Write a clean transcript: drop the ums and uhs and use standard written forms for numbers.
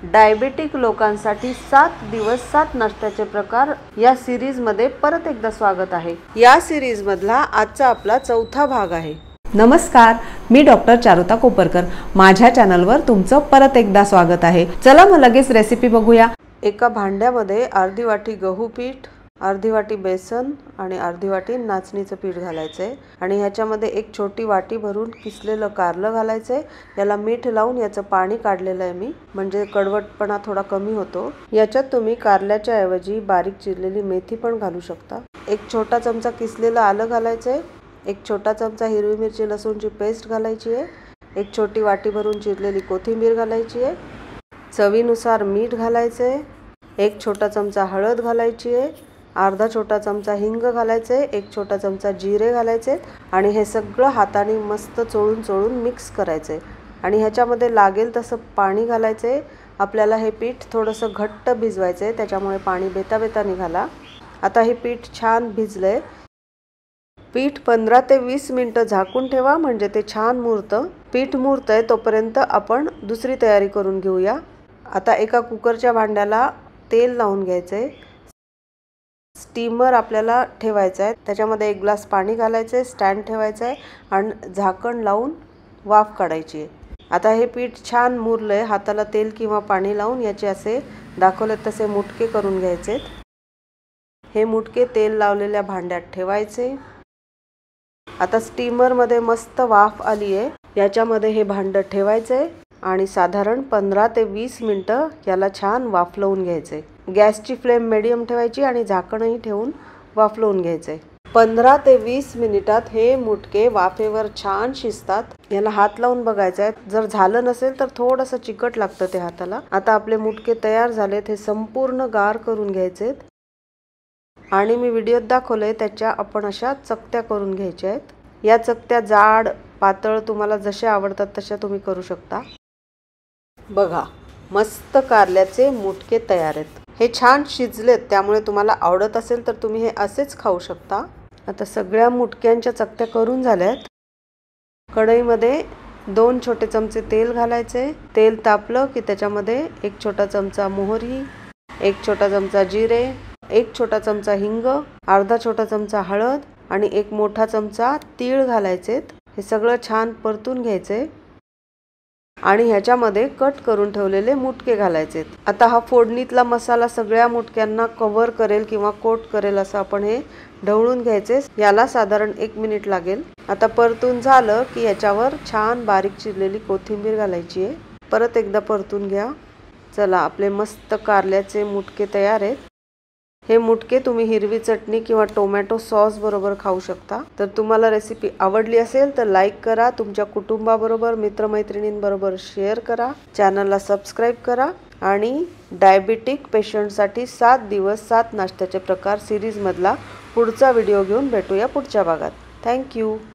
Diabetic लोकांसाठी 7 दिवस 7 नाश्त्याचे प्रकार या सीरीज मध्ये परत एकदा स्वागत आहे। या सीरीज मधला आजचा आपला चौथा भाग आहे। नमस्कार, मी डॉक्टर चारुता कोपरकर। माझ्या चॅनलवर तुमचं परत एकदा स्वागत आहे। चला मग लगेच रेसिपी बघूया। एका भांड्यामध्ये अर्धी वाटी गहू पीठ, अर्धी वाटी बेसन आणि अर्धी वाटी नाचणीचं पीठ घालायचंय आणि ह्याच्यामध्ये एक छोटी वाटी भरून किसलेलं कारलं घालायचंय। याला मीठ लावून याचं पाणी काढलेलं आहे मी, म्हणजे कडवटपणा थोडा कमी होतो। याच्यात तुम्ही कारल्याच्या ऐवजी बारीक चिरलेली मेथी पण घालू शकता। एक छोटा चमचा किसलेलं आलं घालायचंय, एक छोटा चमचा हिरवी मिरची लसूणची पेस्ट घालायची आहे, एक छोटी वाटी भरून चिरलेली कोथिंबीर घालायची आहे, चवीनुसार मीठ घालायचंय, एक छोटा चमचा हळद घालायची आहे, अर्धा छोटा चमचा हिंग घालायचे, एक छोटा चमचा जिरे घालायचे आणि हे सगळं हाताने मस्त चोळून मिक्स करायचे आणि ह्याच्यामध्ये लागेल तसं पाणी घालायचे। आपल्याला हे पीठ थोडंसं घट्ट भिजवायचे, त्याच्यामुळे पाणी बेता निघाला। आता हे पीठ छान भिजलंय। पीठ 15 ते 20 मिनिटं झाकून ठेवा, म्हणजे ते छान मुरतं। पीठ मुरतंय तोपर्यंत आपण दुसरी तयारी करून घेऊया। आता एका कुकरच्या भांड्याला तेल लावून घ्यायचे। स्टीमर आपल्याला ठेवायचा आहे, त्याच्यामध्ये एक ग्लास पाणी घालायचे, स्टँड ठेवायचा आहे आणि झाकण लावून वाफ काढायची आहे। आता हे पीठ छान मुरलंय। हाताला तेल किंवा पाणी लावून याचे असे दाखवले तसे मुटके करून घ्यायचे। हे मुटके तेल लावलेल्या भांड्यात ठेवायचे। आता स्टीमर मध्ये मस्त वाफ आली आहे, याच्यामध्ये हे भांडं ठेवायचे आणि साधारण 15 ते 20 मिनिटं याला छान वाफलवून घ्यायचे। गॅसची फ्लेम मीडियम ठेवायची आणि झाकणही ठेवून वाफलवून घ्यायचे। 15 ते 20 मिनिटात हे मुटके वाफेवर छान शिजतात। याला हात लावून बघायचं आहे, जर झालं नसेल तर थोडंसं चिकट लागतं ते हाताला। आता आपले मुटके तयार झालेत, हे संपूर्ण गार करून घ्यायचे आणि मी व्हिडिओत दाखवलंय त्याच्या आपण अशा चकत्या करून घ्यायच्या आहेत। या चकत्या जाड पातळ तुम्हाला जशा आवडतात तशा तुम्ही करू शकता। बघा, मस्त कारल्याचे मुटके तयार आहेत। हे छान शिजलेत, त्यामुळे तुम्हाला आवडत असेल तर तुम्ही हे असेच खाऊ शकता। आता सगळ्या मुटक्यांच्या चकत्या करून झाल्यात। कढईमध्ये 2 छोटे चमचे तेल घालायचे। तेल तापलं की त्याच्यामध्ये एक छोटा चमचा मोहरी, एक छोटा चमचा जिरे, एक छोटा चमचा हिंग, अर्धा छोटा चमचा हळद आणि एक मोठा चमचा तीळ घालायचेत। हे सगळं छान परतून घ्यायचे आणि ह्याच्यामध्ये कट करून ठेवलेले मुटके घालायचे। आता हा फोडणीतला मसाला सगळ्या मुटक्यांना कव्हर करेल किंवा कोट करेल असं आपण हे ढवळून घ्यायचे। याला साधारण 1 मिनिट लागेल। आता परतून झालं की याच्यावर छान बारीक चिरलेली कोथिंबीर घालायची आहे। परत एकदा परतून घ्या। चला, आपले मस्त कारल्याचे मुटके तयार आहेत। हे मुटके तुम्ही हिरवी चटणी किंवा टोमॅटो सॉस बरोबर खाऊ शकता। तर तुम्हाला रेसिपी आवडली असेल तर लाईक करा, तुमच्या कुटुंबाबरोबर मित्रमैत्रिणींबरोबर शेअर करा, चॅनलला सबस्क्राईब करा आणि डायबिटिक पेशंटसाठी 7 दिवस 7 नाश्त्याचे प्रकार सीरीजमधला पुढचा व्हिडिओ घेऊन भेटूया पुढच्या भागात। थँक्यू।